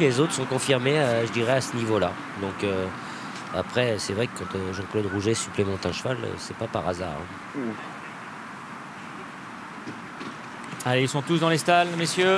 Les autres sont confirmés, je dirais, à ce niveau-là. Donc après, c'est vrai que quand Jean-Claude Rouget supplémente un cheval, c'est pas par hasard. Hein. Allez, ils sont tous dans les stalles, messieurs.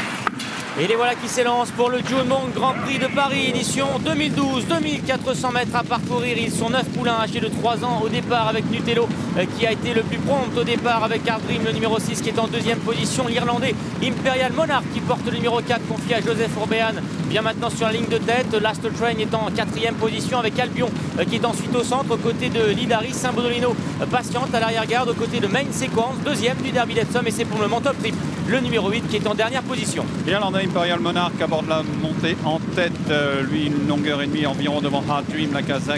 Et les voilà qui s'élancent pour le Joe Monk Grand Prix de Paris, édition 2012. 2400 mètres à parcourir. Ils sont 9 poulains âgés de 3 ans au départ avec Nutello qui a été le plus prompt au départ avec Hard Dream, le numéro 6 qui est en deuxième position. L'Irlandais Imperial Monarch qui porte le numéro 4 confié à Joseph Orbean. Bien maintenant sur la ligne de tête. Last Train est en quatrième position avec Albion qui est ensuite au centre aux côtés de Lidari. Saint-Bodolino patiente à l'arrière-garde aux côtés de Main Sequence, deuxième du Derby d'Epsom, et c'est pour le moment top trip. Le numéro 8 qui est en dernière position. L'Irlandais Imperial Monarch aborde la montée en tête, lui une longueur et demie environ devant Hard Dream, la Kazakh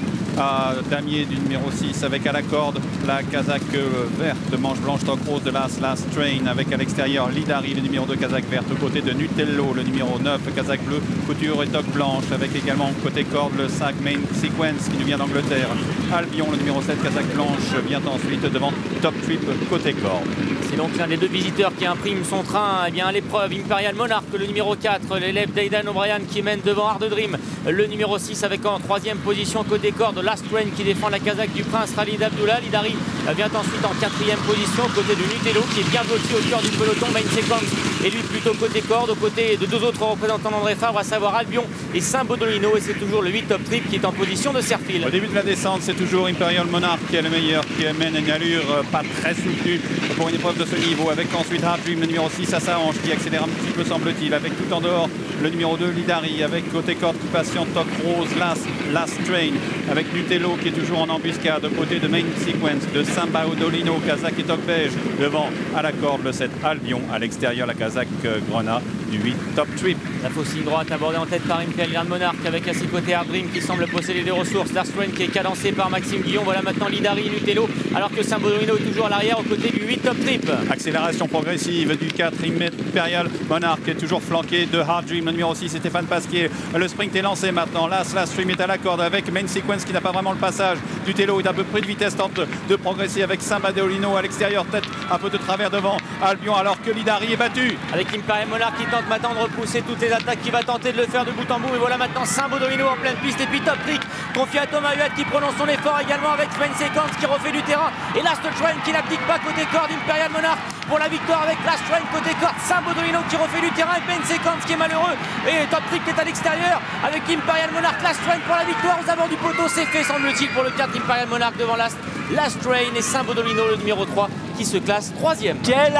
à damier du numéro 6 avec à la corde la Kazakh verte, manche blanche, toque rose de Last Train avec à l'extérieur Lidari, le numéro 2 Kazakh verte, aux côtés de Nutello, le numéro 9 Kazakh bleu, couture et toque blanche avec également côté corde le 5 Main Sequence qui nous vient d'Angleterre. Albion, le numéro 7 Kazakh blanche, vient ensuite devant Top Trip côté corde. C'est donc l'un des deux visiteurs qui imprime son train à l'épreuve. Imperial Monarch, le numéro 4, l'élève d'Aidan O'Brien qui mène devant Hard Dream, le numéro 6 avec en troisième position côté corde Last Train qui défend la Kazakh du Prince Khalid Abdullah. Lidari vient ensuite en quatrième position côté de Nutello qui est bien bloqué au cœur du peloton. Main Sequence et lui plutôt côté corde aux côtés de deux autres représentants d'André Fabre, à savoir Albion et Saint-Bodolino, et c'est toujours le 8 Top Trip qui est en position de serre-fil. Au début de la descente, c'est toujours Imperial Monarch qui est le meilleur, qui amène une allure pas très soutenue pour une épreuve de ce niveau, avec ensuite Hard Dream, le numéro 6 à sa hanche qui accélère un petit peu semble-t-il, avec tout en dehors le numéro 2 Lidari, avec côté corde qui patiente toque rose Last Train, avec Nutello qui est toujours en embuscade aux côtés de Main Sequence, de Saint-Bodolino, Kazakh et toque beige, devant à la corde le 7 Albion, à l'extérieur la Kazakh Grenat du 8 Top Trip. La fausse ligne droite abordée en tête par Imperial Monarch avec à ses côtés Hard Dream qui semble posséder des ressources. Last Train qui est cadencé par Maxime Guillon. Voilà maintenant Lidari, Nutello, alors que Saint-Bodolino est toujours à l'arrière aux côtés du 8 Top Trip. Accélération progressive du 4 Imperial Monarch qui est toujours flanqué de Hard Dream, le numéro 6 Stéphane Pasquier. Le sprint est lancé maintenant. Last Stream est à la corde avec Main Sequence qui n'a pas vraiment le passage. Nutello est à peu près de vitesse, tente de progresser avec Saint-Bodolino à l'extérieur, tête un peu de travers devant Albion, alors que Lidari est battu. Avec Imperial Monarch qui tente maintenant de repousser toutes les attaques, qui va tenter de le faire de bout en bout. Et voilà maintenant Saint-Bodolino en pleine piste, et puis Top Trick confié à Thomas Huet qui prononce son effort également avec Main Sequence qui refait du terrain, et Last Train qui n'applique pas côté corde. Imperial Monarch pour la victoire avec Last Train côté corde, Saint-Bodolino qui refait du terrain, et Main Sequence qui est malheureux, et Top Trick qui est à l'extérieur avec Imperial Monarch. Last Train pour la victoire aux abords du poteau, c'est fait semble-t-il pour le 4 Imperial Monarch devant Last Train, et Saint-Bodolino le numéro 3 qui se classe 3e. Quelle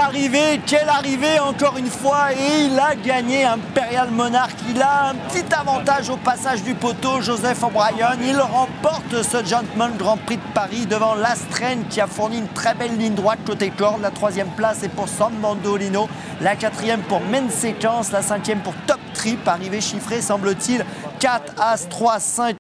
arrivée encore une fois, et il a gagné. Imperial Monarch, il a un petit avantage au passage du poteau. Joseph O'Brien, il remporte ce Gentleman Grand Prix de Paris devant Last Train qui a fourni une très belle ligne droite côté corde. La 3e place est pour Saint-Bodolino, la 4e pour Main Sequence, la 5e pour Top Trip, arrivée chiffrée semble-t-il 4 As 3 5